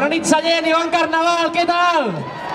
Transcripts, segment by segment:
Bona nit, Sallent, i bon carnaval, què tal?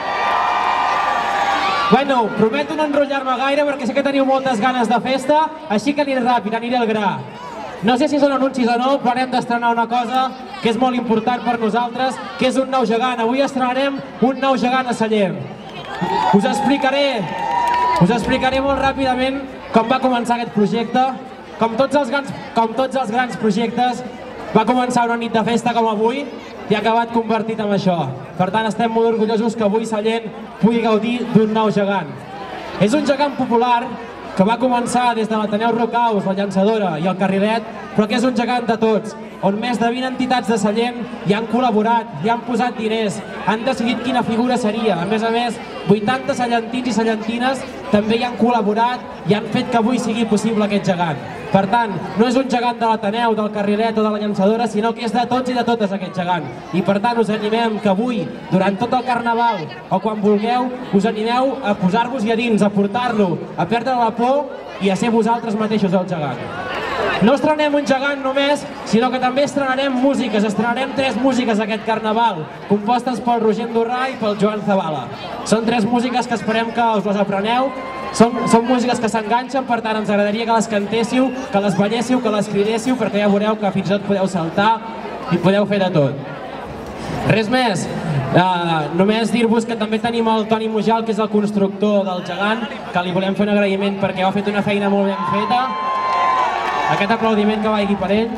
Bueno, prometo no enrotllar-me gaire perquè sé que teniu moltes ganes de festa, així que aniré ràpid, aniré al gra. No sé si són anuncis o no, però hem d'estrenar una cosa que és molt important per nosaltres, que és un nou gegant. Avui estrenarem un nou gegant a Sallent. Us explicaré molt ràpidament com va començar aquest projecte. Com tots els grans projectes, va començar una nit de festa com avui i ha acabat convertit en això. Per tant, estem molt orgullosos que avui Sallent pugui gaudir d'un nou gegant. És un gegant popular que va començar des de l'Ateneu Rocaus, la Llançadora i el Carrilet, però que és un gegant de tots, on més de 20 entitats de Sallent hi han col·laborat, hi han posat diners, han decidit quina figura seria. A més, 80 sallentins i sallentines també hi han col·laborat i han fet que avui sigui possible aquest gegant. Per tant, no és un gegant de l'Ateneu, del Carrilet o de la Llançadora, sinó que és de tots i de totes aquest gegant. I per tant us animem que avui, durant tot el carnaval o quan vulgueu, us animeu a posar-vos-hi a dins, a portar-lo, a perdre la por i a ser vosaltres mateixos el gegant. No estrenem un gegant només, sinó que també estrenarem músiques. Estrenarem 3 músiques aquest carnaval, compostes pel Roger Andorrà i pel Joan Zabala. Són 3 músiques que esperem que us les apreneu. Són músiques que s'enganxen, per tant ens agradaria que les cantéssiu, que les balléssiu, que les cridéssiu, perquè ja veureu que fins i tot podeu saltar i podeu fer de tot. Res més, només dir-vos que també tenim el Toni Mujal, que és el constructor del gegant, que li volem fer un agraïment perquè ha fet una feina molt ben feta. Aquest aplaudiment que vagi per ell.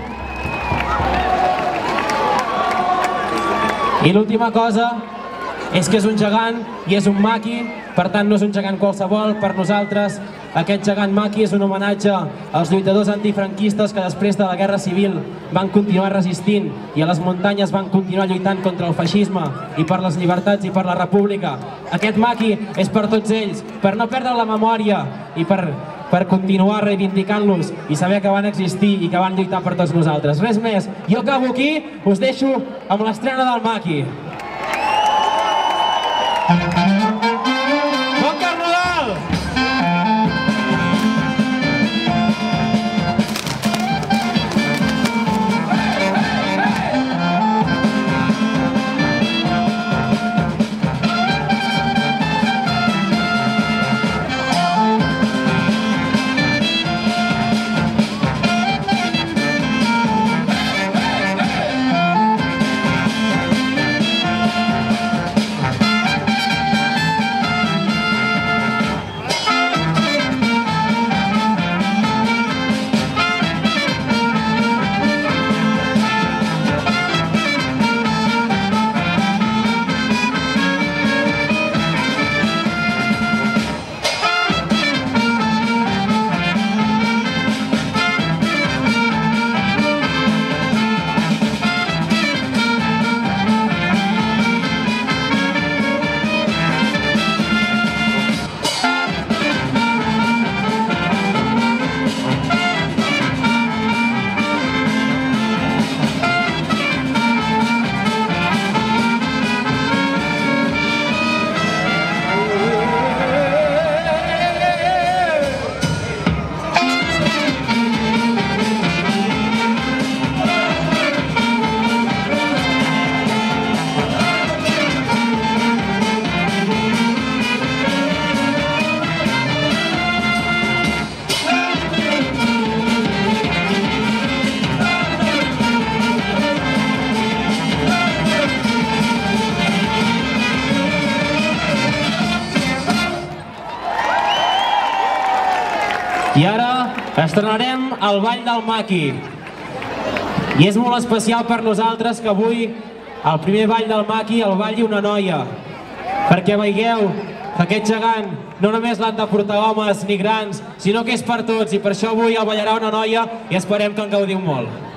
I l'última cosa és que és un gegant i és un maqui, per tant no és un gegant qualsevol. Per nosaltres aquest gegant maqui és un homenatge als lluitadors antifranquistes que després de la Guerra Civil van continuar resistint i a les muntanyes van continuar lluitant contra el feixisme i per les llibertats i per la república. Aquest maqui és per tots ells, per no perdre la memòria i per continuar reivindicant-los i saber que van existir i que van lluitar per tots nosaltres. Res més, jo acabo aquí, us deixo amb l'estrena del maqui. Bon carnaval! I ara estrenarem el Ball del Maqui. I és molt especial per nosaltres que avui el primer ball del Maqui el balli una noia. Perquè veieu que aquest gegant no només l'han de portar homes ni grans, sinó que és per tots. I per això avui el ballarà una noia i esperem que en gaudiu molt.